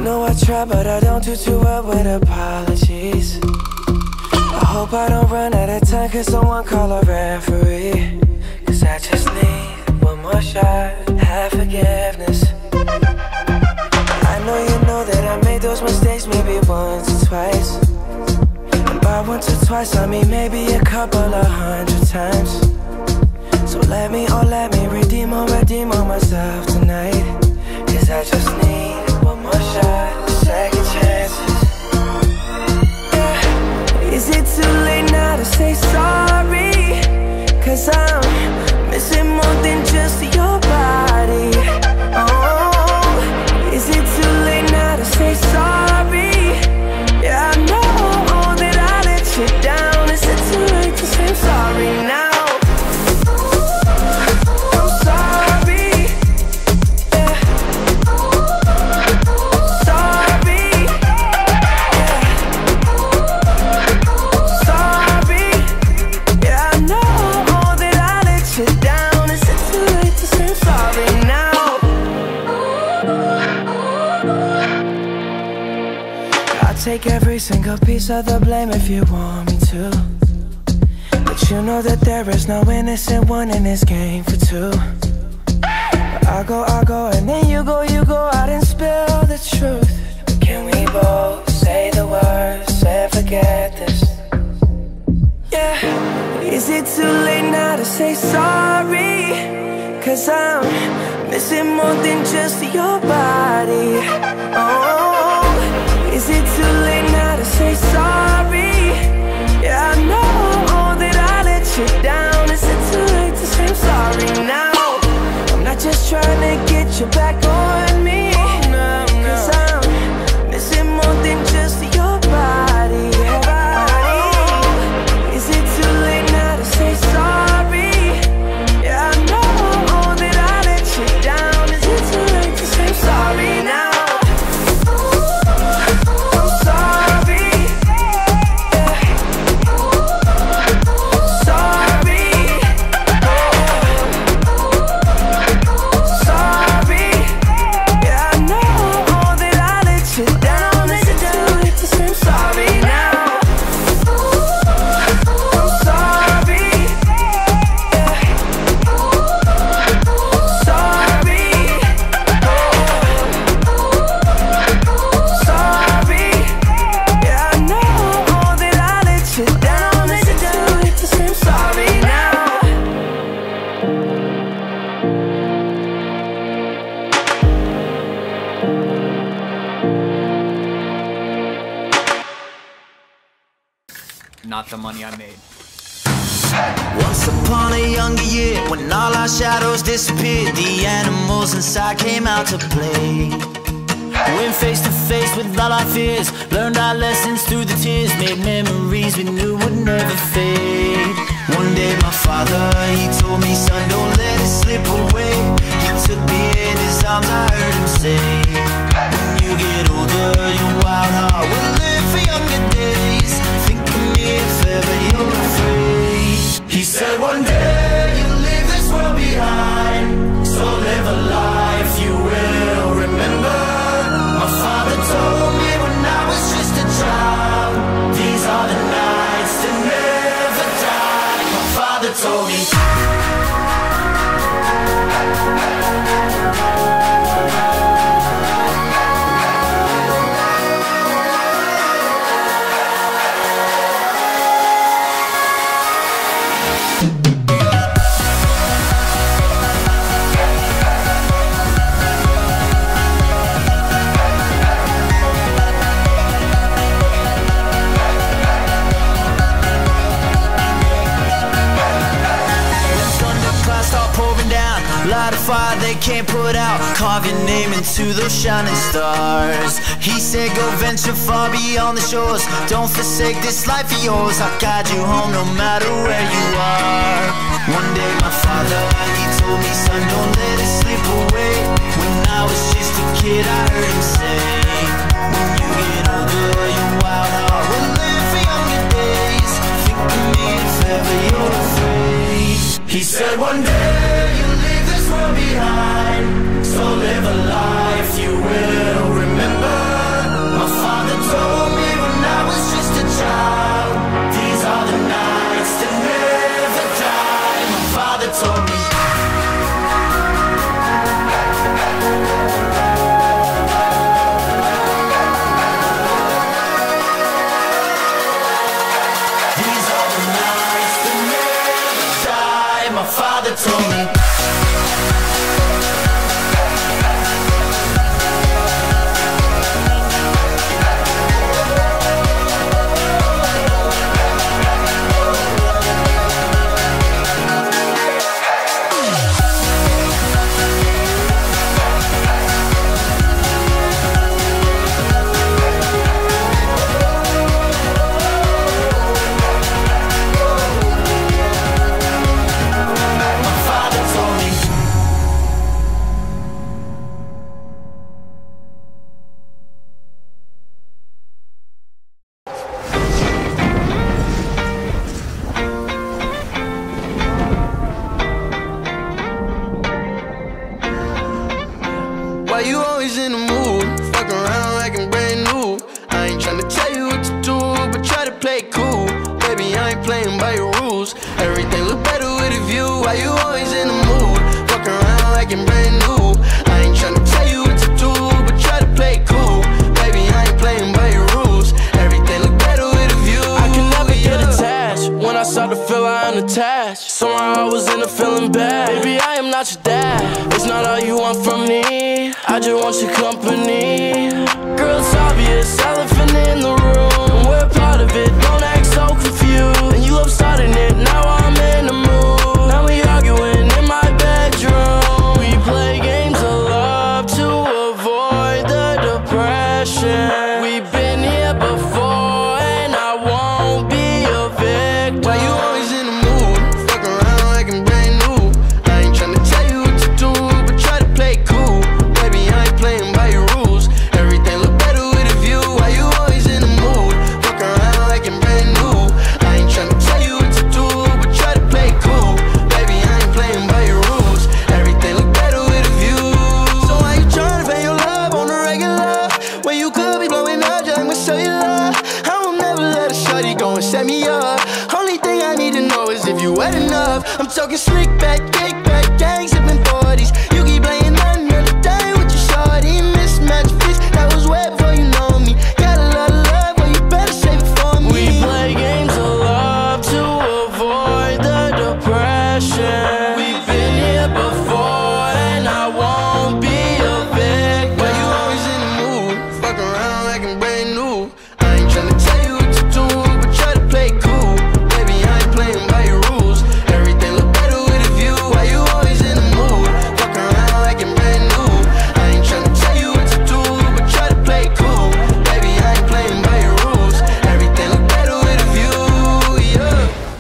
know I try, but I don't do too well with apologies. I hope I don't run out of time, cause someone call a referee. Cause I just need one more shot, have forgiveness. I know you know that I made those mistakes maybe once or twice. And by once or twice I mean maybe a couple of 100 times. So let me redeem on myself tonight. Cause I just need one more shot, second chances. Yeah. Is it too late now to say sorry? Cause I'm missing more than just your body. Oh, is it too late now to say sorry? Yeah, I know that I let you down. Is it too late to say I'm sorry now? Take every single piece of the blame if you want me to. But you know that there is no innocent one in this game for two. But I go, and then you go out and spill the truth. But can we both say the words and forget this? Yeah. Is it too late now to say sorry? Cause I'm missing more than just your body. Oh, is it too late now to say sorry? Yeah, I know that I let you down. Is it too late to say I'm sorry now? I'm not just trying to get you back on me. Cause I'm missing more than just your body. Oh, is it too late now to say sorry? Yeah, I know that I let you down. Is it too late to say I'm sorry now? Not the money I made. Once upon a younger year, when all our shadows disappeared, the animals inside came out to play. Went face to face with all our fears, learned our lessons through the tears, made memories we knew would never fade. One day my father, he told me, son, don't let it slip away. He took me in his arms, I heard him say, when you get older, your wild heart will live for younger days. Think of me if ever you're afraid. He said one day you'll leave this world behind, so live a life you will remember. My father told me when I was just a child, these are the nights to never die. My father told me. Light a fire they can't put out, carve your name into those shining stars. He said go venture far beyond the shores, don't forsake this life of yours. I'll guide you home no matter where you are. One day my father, he told me, son, don't let it slip away. When I was just a kid I heard him say, when you get older your wild heart will live for younger days. Think of me if ever you're afraid. He said one day you'll leave this world behind, so live a life you will remember. like I'm brand new. I ain't tryna tell you what to do, but try to play cool. Baby, I ain't playing by your rules. Everything look better with a view. I can never get attached. When I start to feel I am attached, somehow I was in a feeling bad. Baby, I am not your dad. It's not all you want from me. I just want your company. Girl, it's obvious, elephant in the room. We're part of it, don't act so confused. And you love starting it, now I'm in the mood. Now we arguing in my bedroom. We play games of love to avoid the depression. We've been here before and I won't be a victim. Why you always in the mood? Fuck around like I'm brand new. I ain't tryna tell you what to do, but try to play cool. Baby, I ain't playing by your rules. Everything look better with a view. Why you always in the mood? Fuck around like I'm brand new. I ain't tryna tell you what to do, but try to play cool. Baby, I ain't playing by your rules. Everything look better with a view. So why you tryna pay your love on the regular when you could be blowing up just like my cellular? I will never let a shorty go and set me up. Only thing I need to know is if you wet enough. I'm talking slick back, kick back, gang sipping 40s. You keep playing another day with your shorty. Mismatch fish, that was way before you know me. Got a lot of love, but you better save it for me. We play games of love to avoid the depression. We've been here before and I won't be a victim. Why you always in the mood? Fuck around like I'm brand new. I ain't tryna tell you what to do, but try to play cool. Baby, I ain't playing by your rules. Everything look better with a view. Why you always in the mood? Fuck around like I'm brand new. I ain't tryna tell you what to do, but try to play cool. Baby, I ain't playing by your rules. Everything look better with a view, yeah.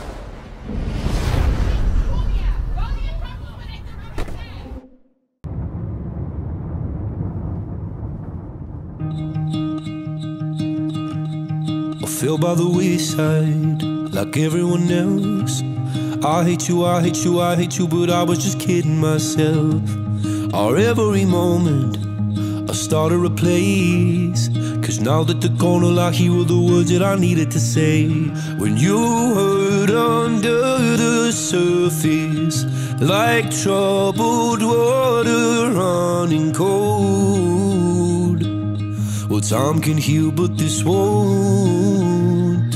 I fell by the wayside like everyone else. I hate you, I hate you, I hate you, but I was just kidding myself. Our every moment I started a place, cause now that they're gone, all I hear were the words that I needed to say. When you hurt under the surface, like troubled water running cold. Well, time can heal, but this won't.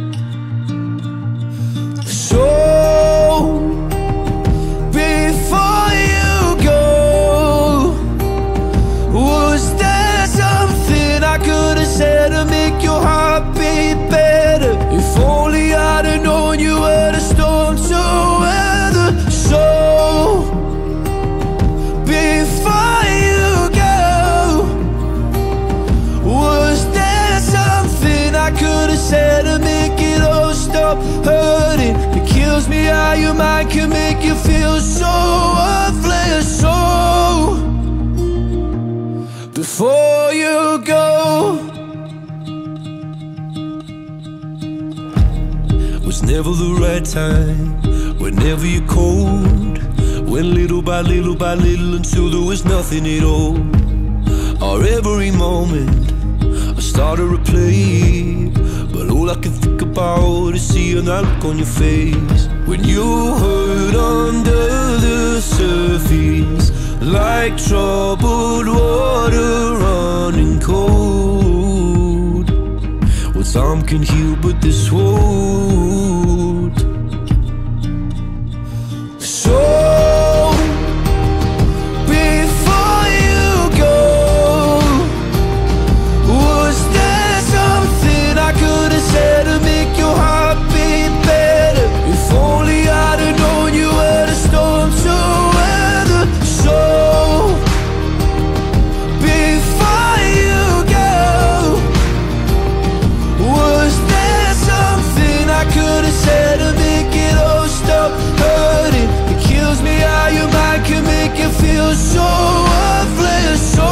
So, before you go, was there something I could have said to make your heart beat better? If only I'd have known you were the storm to weather. So, before you go, was there something I could have said to make it all stop hurting? It kills me how your mind can make you feel so worthless. So, before you go, was never the right time, whenever you're cold. Went little by little by little until there was nothing at all. Our every moment I started to play, but all I can think about is seeing that look on your face. When you hurt under the surface, like troubled water running cold. Well, time can heal, but this won't. So, before you go, was there something I could have said to make your heart beat better? If only I'd have known you were the storm to weather. So, before you go, was there something I could have said to make it all stop hurting? It kills me how your mind can make you feel so worthless. So,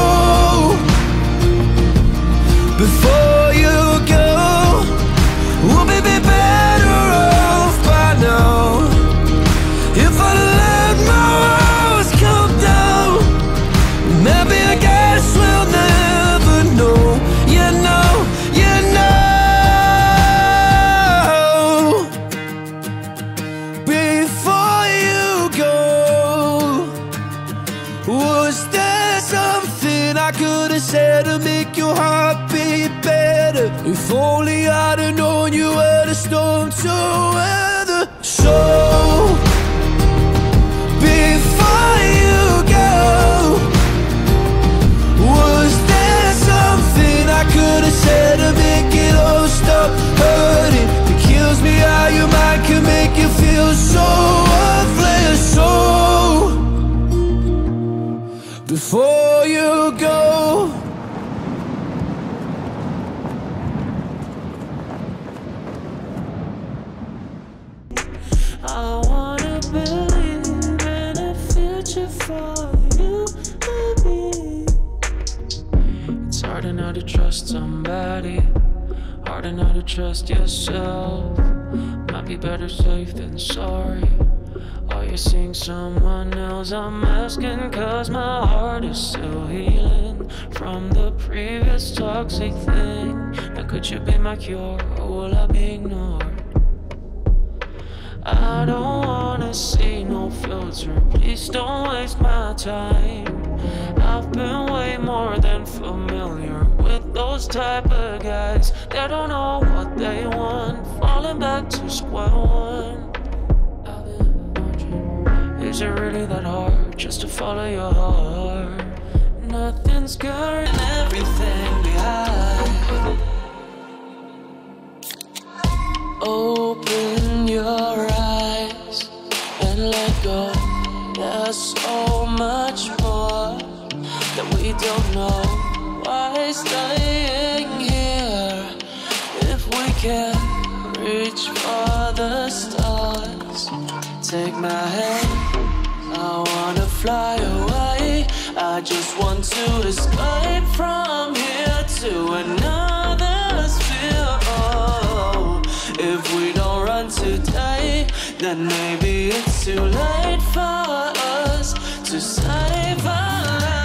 before you go, we'll be better off by now. If I let my walls come down, maybe I guess we'll never know. You know, you know. Before you go, If only I'd have known you were the storm to weather. So before you go, was there something I could have said to make it all stop hurting? It kills me how your mind can make you feel so worthless. So before you go, I wanna believe in a future for you and me. It's hard enough to trust somebody, hard enough to trust yourself. Might be better safe than sorry. Are you seeing someone else? I'm asking cause my heart is still healing from the previous toxic thing. Now could you be my cure, or will I be ignored? I don't wanna see no filter, please don't waste my time. I've been way more than familiar with those type of guys that don't know what they want, falling back to square one. I've been wondering, is it really that hard just to follow your heart? Nothing's good and everything behind. Open your eyes and let go. There's so much more that we don't know. Why staying here if we can't reach for the stars? Take my hand, I wanna fly away. I just want to escape from here to another sphere. Oh, if we don't run today, then maybe it's too late for us to save our lives.